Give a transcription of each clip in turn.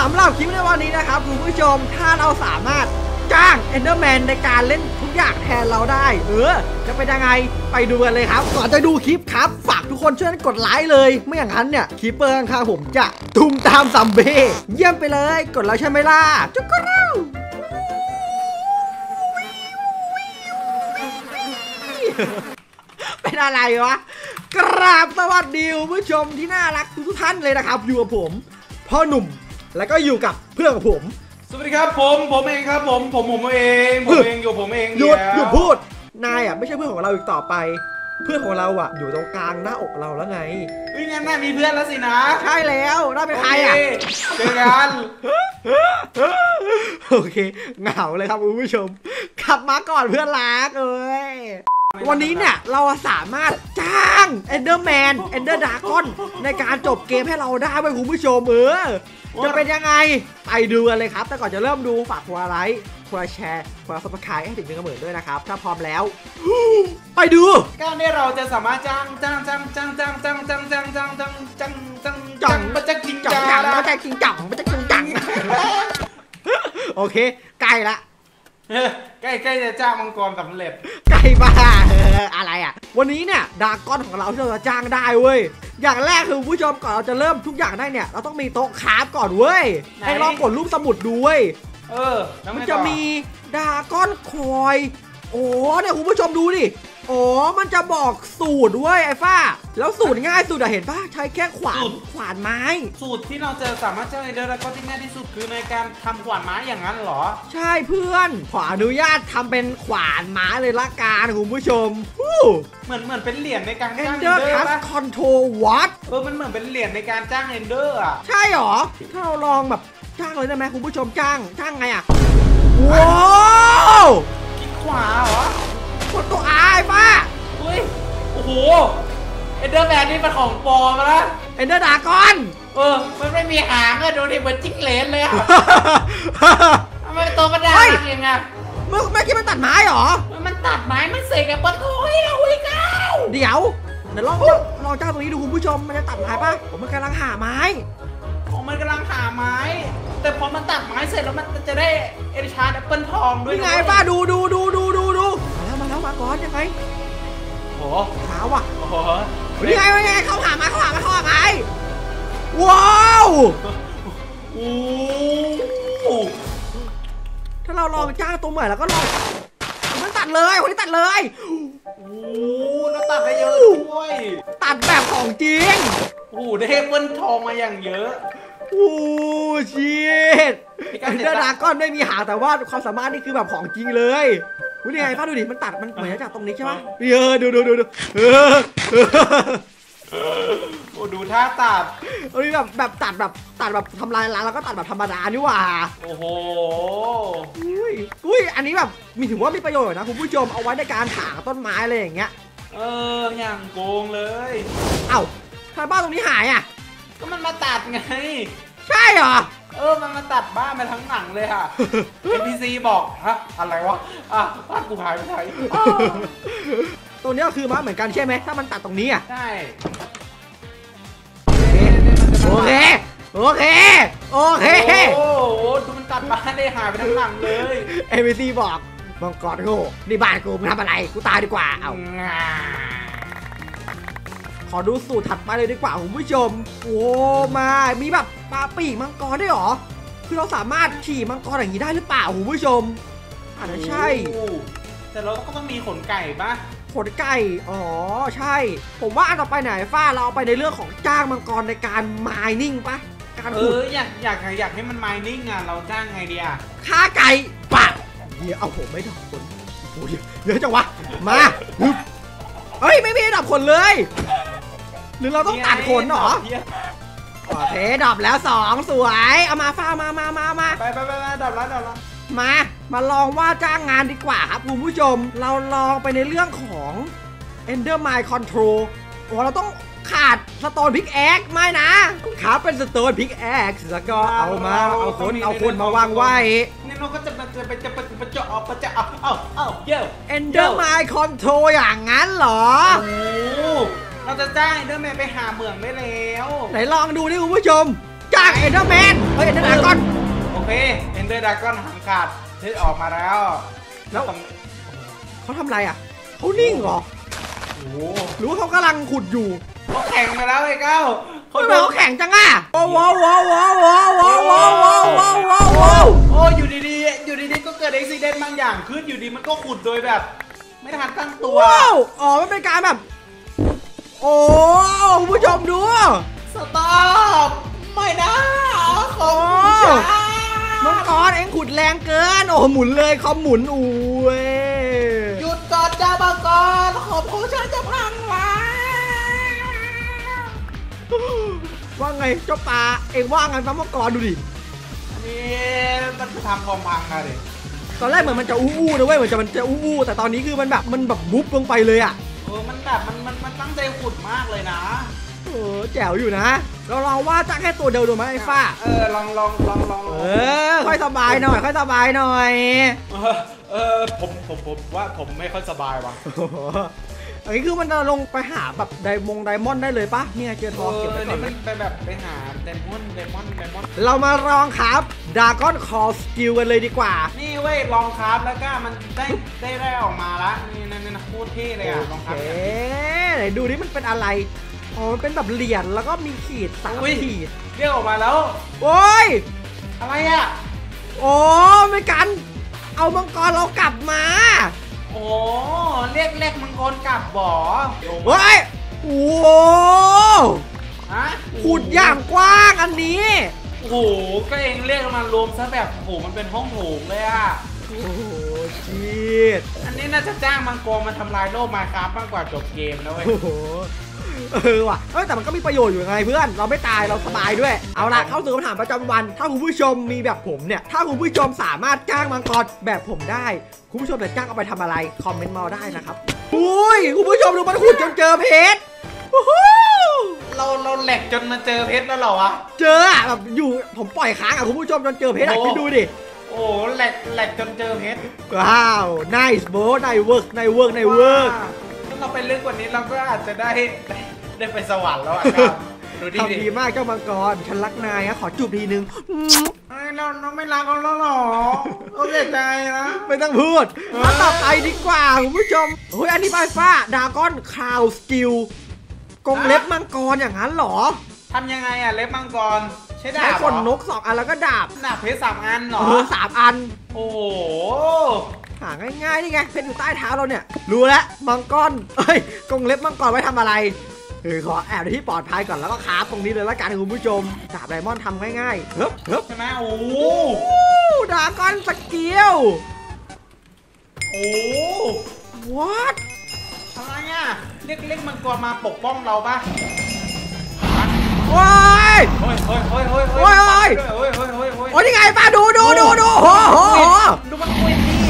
สำหรับคลิปในวันนี้นะครับคุณผู้ชมถ้าเราสามารถจ้างเอนเดอร์แมนในการเล่นทุกอย่างแทนเราได้จะเป็นยังไงไปดูกันเลยครับก่อนจะดูคลิปครับฝากทุกคนช่วยกดไลค์เลยไม่อย่างนั้นเนี่ยคลิปเปอร์ข้างๆผมจะทุ่มตามซัมเบ้เยี่ยมไปเลยกดแล้วใช่ไหมล่ะจุ๊กกรูเป็นอะไรวะกราบสวัสดีคุณผู้ชมที่น่ารักทุกท่านเลยนะครับอยู่กับผมพ่อหนุ่มแล้วก็อยู่กับเพื่อนของผมสวัสดีครับผมเองครับผมเองอยู่ผมเองหยุดพูดนายอ่ะไม่ใช่เพื่อนของเราอีกต่อไปเพื่อนของเราอ่ะอยู่ตรงกลางหน้าอกเราแล้วไงงั้นน่ามีเพื่อนแล้วสินะใช่แล้วน่าเป็นใครอ่ะเจอกันโอเคเหงาเลยครับคุณผู้ชมขับมาก่อนเพื่อนรักวันนี้เนี่ยเราสามารถจ้างเอนเดอร์แมนเอนเดอร์ดากอนในการจบเกมให้เราได้เว้ยคุณผู้ชมจะเป็นยังไงไปดูกันเลยครับแต่ก่อนจะเริ่มดูฝากกดไลค์กดแชร์กดซับสไครต์ให้ถึง1,000,000ด้วยนะครับถ้าพร้อมแล้วไปดูการที่เราจะสามารถจ้างมาจากจริงจังโอเคใกล้ละใกล้จะจ้างมังกรสำเร็จใกล้บ้าอะไรอ่ะวันนี้เนี่ยดากอนของเราที่เราจะจ้างได้เว้ยอย่างแรกคือผู้ชมก่อนเราจะเริ่มทุกอย่างได้เนี่ยเราต้องมีโต๊ะคราฟก่อนเว้ยให้ลองกดรูปสมุดดูเว้ยมันจะมีดากอนคอยเนี่ยคุณผู้ชมดูดิมันจะบอกสูตรเว้ยไอ้ฟ้าแล้วสูตรง่ายสุดเห็นป่ะใช้แค่ขวานไม้สูตรที่เราจะสามารถจ้างเดอร์ก็ที่ง่ายที่สุดคือในการทำขวานไม้อย่างนั้นเหรอใช่เพื่อนขออนุญาตทำเป็นขวานไม้เลยละกันคุณผู้ชมเหมือนเป็นเหรียญในการจ้างเอนเดอร์คัสคอนโทรลวัดมันเหมือนเป็นเหรียญในการจ้างเอนเดอร์อ่ะใช่หรอถ้าเราลองแบบจ้างเลยได้ไหมคุณผู้ชมจ้างไงอ่ะว้าวคลิกขวาเหรอกดตัวไอ้ป้าโอ้โหเอนเดอร์แมนนี่มันของปลอมนะเอนเดอร์ดากอนมันไม่มีหางดูดิเหมือนจิ้งเหลนเลยอะทำไมตัวมันด่างอย่างเงี้ยเมื่อกี้มันตัดไม้หรอมันตัดไม้มันเสกกับปะโถให้เราอีกแล้วเดี๋ยวลองจ้างตรงนี้ดูคุณผู้ชมมันจะตัดไม้ป่ะมันกำลังหาไม้มันกำลังหาไม้แต่พอมันตัดไม้เสร็จแล้วมันจะได้เอชาร์ดแอปเปิลทองด้วยไงป้าดูมาแล้วมาก่อนยังไงขาวอ่ะนี่ไงเข้าหาไม้ว้าวถ้าเราลองจ้างตัวใหม่แล้วก็ลองมันตัดเลยคนนี้ตัดเลยแล้วตัดได้เยอะด้วยตัดแบบของจริงได้เปิ้ลทองมาอย่างเยอะชีตเดอร์ดากอนไม่มีหางแต่ว่าความสามารถนี่คือแบบของจริงเลยนี่ไงป้าดูดิมันตัดมันเหมือนจากตรงนี้ใช่ไหมดูดูท่าตัดนี่แบบตัดแบบทำลายล้างแล้วก็ตัดแบบธรรมดานี่หว่าโอ้โหอันนี้แบบมีถือว่ามีประโยชน์นะคุณผู้ชมเอาไว้ในการถางต้นไม้อะไรอย่างเงี้ยอย่างโกงเลยเอ้าทำไมบ้านตรงนี้หายอ่ะก็มันมาตัดไงใช่เหรอมันมาตัดบ้านมาทั้งหลังเลยค่ะ NPC บอกฮะอะไรวะบ้านกูหายไปไหนตรงนี้ก็คือม้าเหมือนกันใช่ไหมถ้ามันตัดตรงนี้อ่ะใช่โอเคโอ้ดูมันตัดบ้านได้หายไปทั้งหลังเลย NPC บอกมังกรโง่นี่บ้านกูมึงทำอะไรกูตายดีกว่าขอดูสูตรถัดไปเลยดีกว่าคุณผู้ชมมีแบบปลาปีกมังกรได้หรอคือเราสามารถขี่มังกรอย่างนี้ได้หรือเปล่าคุณผู้ชมอาจจะใช่แต่เราก็ต้องมีขนไก่ปะขนไก่ใช่ผมว่าอันต่อไปไหนฟ้าเราเอาไปในเรื่องของจ้างมังกรในการมายนิ่งปะการอยากให้มันมายนิ่งอ่ะเราจ้างไงดีอ่ะฆ่าไก่ปะเดี๋ยวเอาผมไม่ดับคนโอ้ยเยอะจังวะมาไม่มีดับคนเลยหรือเราต้องตัดขนหรอโอเคดับแล้ว2สวยเอามาฟ้ามาไปดับแล้วมาลองว่าจ้างงานดีกว่าครับคุณผู้ชมเราลองไปในเรื่องของ Ender Mine Control เราต้องขาดสโตนพิกแอคไม่นะครับเป็นสโตนพิกแอคแล้วก็เอาคนมาวางไว้นี่เราก็จะเจาะเยอะ Ender Mine Control อย่างนั้นเหรอเราจะจ้างเดอร์แมนไปหาเหมืองได้แล้วไหนลองดูดิคุณผู้ชมจ้ร่างเอ็นเดอร์แมนเฮ้ยเอ็นเดอร์ดราก้อนโอเคเอนเดอร์ดราก้อนหางขาดเทสออกมาแล้วแล้วเขาทำอะไรอ่ะเขานิ่งเหรอโอ้โหหรือว่าเขากำลังขุดอยู่เขาแข่งไปแล้วไอ้เก้าทำไมเขาแข่งจังอ่ะว้าวว้าวว้าวว้าวว้าวว้าวว้าวว้าวว้าวว้าวโอ้อยู่ดีๆก็เกิดอุบิเหตุบางอย่างขึ้นอยู่ดีมันก็ขุดโดยแบบ ไม่ทันตั้งตัวว้าวอ๋อมันเป็นการแบบโอ้คุณผู้ชมดูสต็อปไม่นะของมังกรเอ็งขุดแรงเกินโอ้หมุนเลยคอมหมุนอุ้ยหยุดก่อนจ้ามังกรของผู้ฉันจะพังละว่าไงเจ้าปลาเอ็งว่าไงฟ้ามังกรดูดินี่มันจะทำความพังอะดิตอนแรกเหมือนมันจะอู้นะเว้ยเหมือนมันจะอู้แต่ตอนนี้คือมันแบบบุ๊บลงไปเลยอ่ะมันแบบมันตั้งใจขุดมากเลยนะแจ๋วอยู่นะเราว่าจ้างแค่ตัวเดียวดูไหมไอ้ฟ้าลองค่อยสบายหน่อยค่อยสบายหน่อยผมว่าผมไม่ค่อยสบายว่ะอันนี้คือมันจะลงไปหาแบบไดมอนด์ได้เลยปะเนี่ยเจอทองเก็บไว้ก่อนมันไปแบบไปหาไดมอนด์เรามาลองครับดราก้อนคอสกิลกันเลยดีกว่านี่เว้ยลองครับแล้วก็มันได้ออกมาละนี่โคตรเท่เลยอ่ะลองครับไหนดูนี่มันเป็นอะไรอ๋อมันเป็นแบบเหรียญแล้วก็มีขีด3 ขีดเรียกออกมาแล้วโอ้ยอะไรอ่ะโอ้ไม่กันเอามังกรเรากลับมาโอ้เรียกมังกรกลับบ่อเฮ้ยโอ้ขุดอย่างกว้างอันนี้โอ้โหก็เองเรียกมารวมซะแบบโอ้โหมันเป็นห้องโถงเลยอ่ะโอ้โหชีดอันนี้น่าจะจ้างมังกรมาทำลายโลกมาครับมากกว่าจบเกมนะเว้ยว่ะแต่มันก็มีประโยชน์อยู่ไงเพื่อนเราไม่ตายเราสบายด้วยเอาล่ะเข้าสู่คำถามประจำวันถ้าคุณผู้ชมมีแบบผมเนี่ยถ้าคุณผู้ชมสามารถจ้างมังกรแบบผมได้คุณผู้ชมจะจ้างเอาไปทำอะไรคอมเมนต์มาได้นะครับอุ้ยคุณผู้ชมดูมันขุดจนเจอเพชรเราแหลกจนมาเจอเพชรแล้วเหรอวะเจอแบบอยู่ผมปล่อยค้างคุณผู้ชมจนเจอเพชรคิดดูดิโอ้แหลกจนเจอเพชรว้าว nice bro nice work ถ้าเราไปลึกกว่านี้เราก็อาจจะได้ไปสวรรค์แล้วอ่ะดูทำดีมากเจ้ามังกรฉันรักนายขอจูบทีนึงเราไม่รักเขาแล้วหรอเขาเสียใจนะไม่ต้องพูดมาต่อไปดีกว่าคุณผู้ชมเฮ้ยอันนี้ใบฟ้าดราก้อนคลาวสกิลกงเล็บมังกรอย่างนั้นหรอทำยังไงอ่ะเล็บมังกรใช้ขนนก2 อันแล้วก็ดาบเพชร3 อันหรอ 3 อันโอ้โหหาง่ายๆนี่ไงเพชรอยู่ใต้เท้าเราเนี่ยรู้แล้วมังกรกงเล็บมังกรไว้ทำอะไรขอแอบในที่ปลอดภัยก่อนแล้วก็คราฟตรงนี้เลยละกันคุณผู้ชมดาบไดมอนด์ทำง่ายๆเฮ้ยใช่ไหมโอ้ดราก้อนสกิลโอ้ what อะไรอ่ะเรียกมังกรมาปกป้องเราปะว้ายโอ้ยนี่ไงป้าดูโหดูมันคุยดี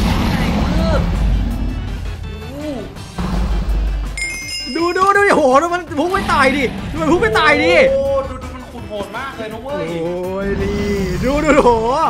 ดูโหดูมันพุ่งไปตายดิดูมันพุ่งไปตายดิโอ้ดูมันขุ่นโหดมากเลยนะเว้ยโอ้ยนี่ดูโห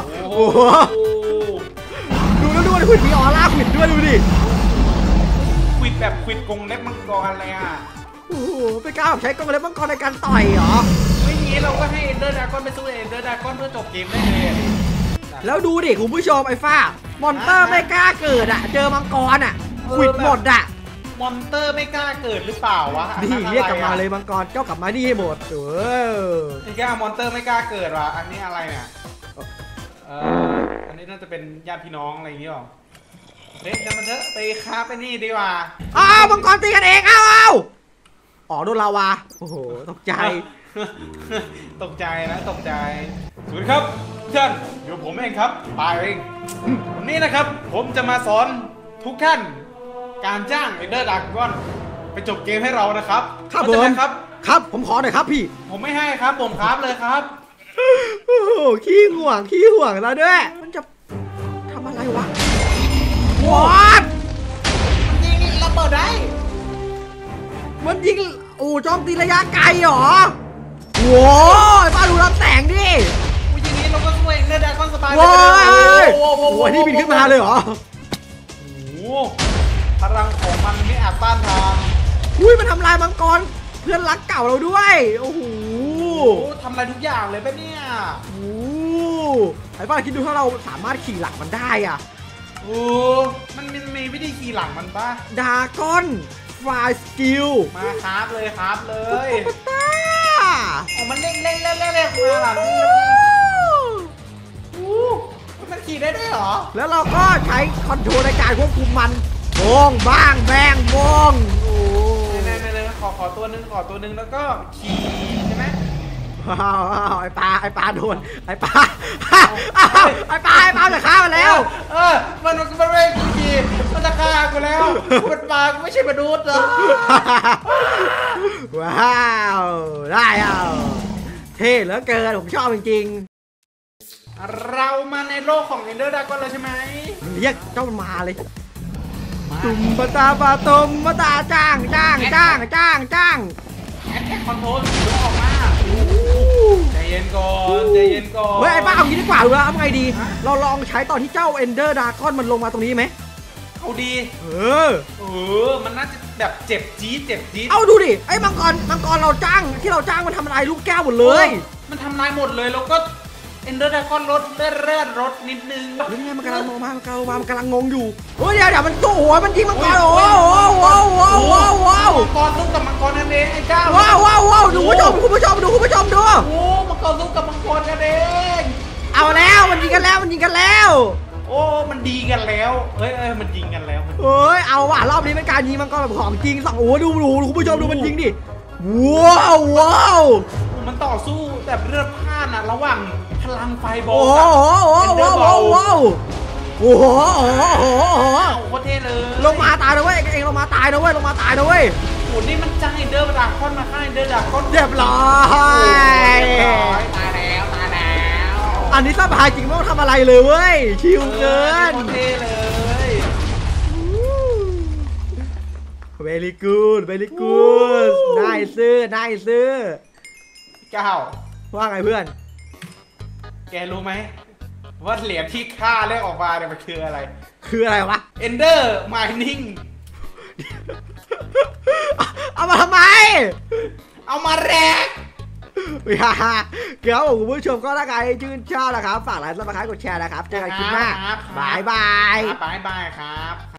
ดูแล้วดูมันขุดมีออร่าขุดด้วยดูดิขุดแบบขุดกงเล็บมังกรอะไรอ่ะโอ้โหไปกล้าใช้กงเล็บมังกรในการต่อยเหรอไม่งี้เราก็ให้เอนเดอร์ดราก้อนไปสู้เอนเดอร์ดราก้อนเพื่อจบเกมได้เลยแล้วดูดิคุณผู้ชมไอ้ฟ้ามอนเตอร์ไม่กล้าเกิดอ่ะเจอมังกรอ่ะขุดหมดอ่ะมอนเตอร์ไม่กล้าเกิดหรือเปล่าวะนี่เรียกกลับมาเลยมังกรเจ้ากลับมานี่ให้หมดนี่แค่มอนเตอร์ไม่กล้าเกิดวะอันนี้อะไรเนี่ยอันนี้น่าจะเป็นญาติพี่น้องอะไรอย่างเงี้ยหรอเด็กมันเถอะตีคาไปนี่ดีกว่ามังกรตีกันเองเอาโดนลาวาโอ้โหตกใจตกใจสวัสดีครับท่านอยู่ผมเองครับปายเองวันนี้นะครับผมจะมาสอนทุกท่านการจ้างเอนเดอร์ดราก้อนไปจบเกมให้เรานะครับครับผมครับผมขอหน่อยครับพี่ผมไม่ให้ครับผมครับเลยครับโอ้โหขี้ห่วงแล้วด้วยมันจะทำอะไรวะมันยิงระเบิดได้มันยิงโจมตีระยะไกลเหรอโว้ยป้าดูลำแสงดิอย่างนี้เราก็ช่วยเอนเดอร์ดราก้อนสบายเลยโอ้ยนี่บินขึ้นมาเลยเหรอพลังของมันไม่อาจต้านทานมันทำลายมังกรเพื่อนรักเก่าเราด้วยโอ้โหทำอะไรทุกอย่างเลยปะเนี่ยโอ้ไอ้ป้าคิดดูถ้าเราสามารถขี่หลังมันได้อ่ะโอ้มันมีวิธีขี่หลังมันปะดาก้อนฟลายสกิลมาครับเลยครับเลยป้าอ๋อมันเร่งมาหลังมันขี่ได้ด้วยเหรอแล้วเราก็ใช้คอนโทรลในการควบคุมมันโบงบ้างแบงโบงโอ้เนี่ยขอตัวนึงแล้วก็ขี่ใช่ไหมว้าวไอ้ปลาโดนไอ้ปลาไอ้ปลาจะฆ่ามันแล้วมันไม่ขี่มันจะฆ่ากูแล้วมันปลากูไม่ใช่มนุษย์เหรอว้าวได้เอาเท่เหลือเกินผมชอบจริงเรามาในโลกของเอนเดอร์ดากอนแล้วใช่ไหมๆเรียกเจ้ามันมาเลยตุ่มปะตาปะตุ่มปะตาจ้างแอดแท็กคอนโทรลยกออกมาใจเย็นก่อนเฮ้ยไอ้ป้าเอางี้ดีกว่าดูแล้วทำไงดี เราลองใช้ตอนที่เจ้าเอนเดอร์ดากอนมันลงมาตรงนี้ไหมเอาดีอมันน่าจะแบบเจ็บจี๊ดเอาดูดิไอ้มังกรเราจ้างที่เราจ้างมันทำลายลูกแก้วหมดเลยมันทำลายหมดเลยแล้วก็เอนเดอร์ดากอนลดเลือดลดนิดนึงเฮ้ยไงมันกำลังมองมามันกำลังงงอยู่เฮ้ยเดี๋ยวมันตัวหัวมันยิงมังกรโอ้ว้าวมังกรสู้กับมังกรนั่นเองไอ้เจ้าว้าวดูคุณผู้ชมดูโอ้มังกรสู้กับมังกรนั่นเองเอาแล้วมันยิงกันแล้วโอ้มันดีกันแล้วเอ้ยมันยิงกันแล้วเฮ้ยเอาว่ะรอบนี้เป็นการยิงมังกรแบบของจริง2โอ้ดูคุณผู้ชมดูมันยิงดิว้าวมันต่อสู้แบบเลือดพล่านอะระหว่างพลังไฟบอลโอ้กับโหโคตรเท่เลยลงมาตายนะเว้ยเองลงมาตายนะเว้ยโอ้นี่มันจ้างเอนเดอร์ดากอนมาฆ่าเอนเดอร์ดากอนเรียบร้อยตายแล้วอันนี้สบายจริงไม่ต้องทำอะไรเลยเว้ยชิลเกินโคตรเท่เลย very good นายซื้อก้าวว่าไงเพื่อนแกรู้ไหมว่าเหรียญที่ฆ่าเรียกออกมาเนี่ยมันคืออะไรคืออะไรวะ Ender Mining เอามาทำไมเอามาแรกเดี๋ยวคุณผู้ชมก็ถ้าใครชื่นชอบนะครับฝากไลค์ซับสไครต์กดแชร์นะครับเจอกันคลิปหน้าบายบายครับ